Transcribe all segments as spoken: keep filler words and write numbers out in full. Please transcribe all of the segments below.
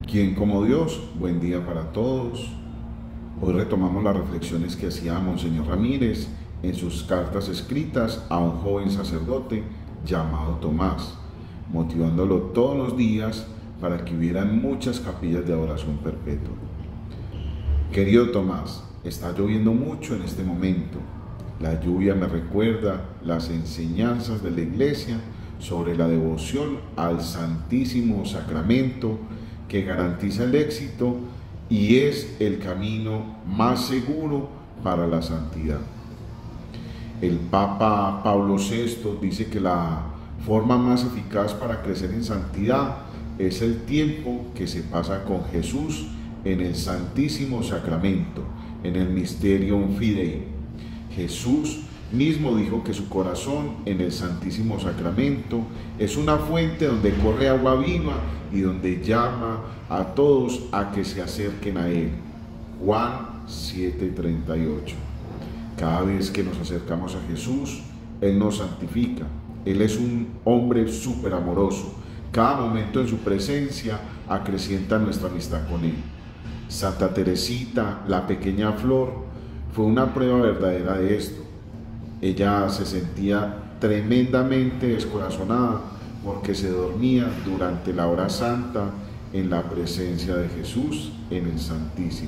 ¿Quién como Dios? Buen día para todos. Hoy retomamos las reflexiones que hacía Monseñor Ramírez en sus cartas escritas a un joven sacerdote llamado Tomás, motivándolo todos los días para que hubieran muchas capillas de adoración perpetua. Querido Tomás, está lloviendo mucho en este momento. La lluvia me recuerda las enseñanzas de la Iglesia sobre la devoción al Santísimo Sacramento, que garantiza el éxito y es el camino más seguro para la santidad. El Papa Pablo sexto dice que la forma más eficaz para crecer en santidad es el tiempo que se pasa con Jesús en el Santísimo Sacramento, en el Mysterium Fidei. Jesús mismo dijo que su corazón en el Santísimo Sacramento es una fuente donde corre agua viva y donde llama a todos a que se acerquen a Él. Juan siete treinta y ocho. Cada vez que nos acercamos a Jesús, Él nos santifica. Él es un hombre súper amoroso. Cada momento en su presencia acrecienta nuestra amistad con Él. Santa Teresita, la pequeña flor, fue una prueba verdadera de esto. Ella se sentía tremendamente descorazonada porque se dormía durante la hora santa en la presencia de Jesús en el Santísimo.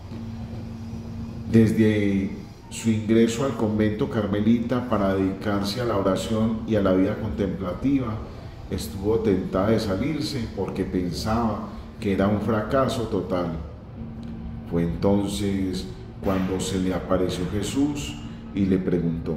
Desde su ingreso al convento carmelita para dedicarse a la oración y a la vida contemplativa, estuvo tentada de salirse porque pensaba que era un fracaso total. Fue entonces cuando se le apareció Jesús y le preguntó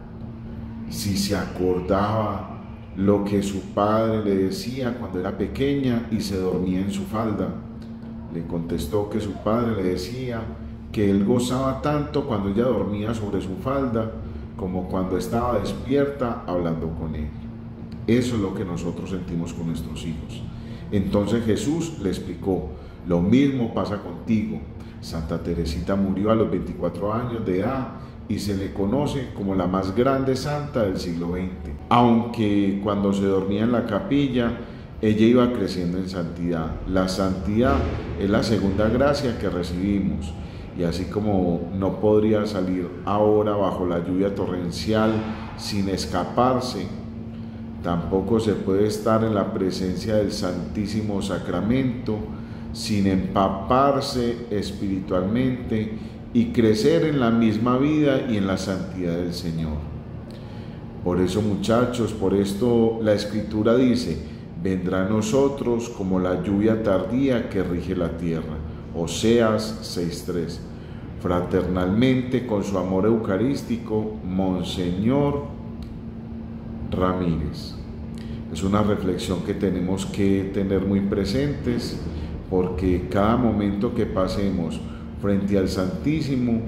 si se acordaba lo que su padre le decía cuando era pequeña y se dormía en su falda. Le contestó que su padre le decía que él gozaba tanto cuando ella dormía sobre su falda como cuando estaba despierta hablando con él. Eso es lo que nosotros sentimos con nuestros hijos. Entonces Jesús le explicó: lo mismo pasa contigo. Santa Teresita murió a los veinticuatro años de edad y se le conoce como la más grande santa del siglo veinte. Aunque cuando se dormía en la capilla, ella iba creciendo en santidad. La santidad es la segunda gracia que recibimos. Y así como no podría salir ahora bajo la lluvia torrencial sin escaparse, tampoco se puede estar en la presencia del Santísimo Sacramento sin empaparse espiritualmente y crecer en la misma vida y en la santidad del Señor. Por eso, muchachos, por esto la Escritura dice: vendrá a nosotros como la lluvia tardía que rige la tierra. Oseas seis tres. Fraternalmente, con su amor eucarístico, Monseñor Ramírez. Es una reflexión que tenemos que tener muy presentes, porque cada momento que pasemos frente al Santísimo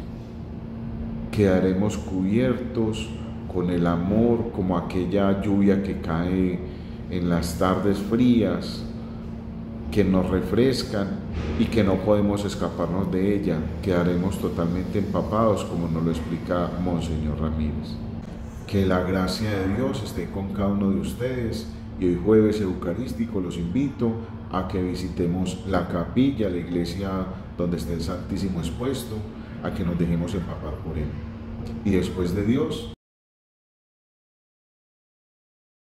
quedaremos cubiertos con el amor, como aquella lluvia que cae en las tardes frías, que nos refrescan y que no podemos escaparnos de ella. Quedaremos totalmente empapados, como nos lo explica Monseñor Ramírez. Que la gracia de Dios esté con cada uno de ustedes, y hoy jueves eucarístico los invito a que visitemos la capilla, la iglesia donde esté el Santísimo expuesto, a que nos dejemos empapar por Él. Y después de Dios,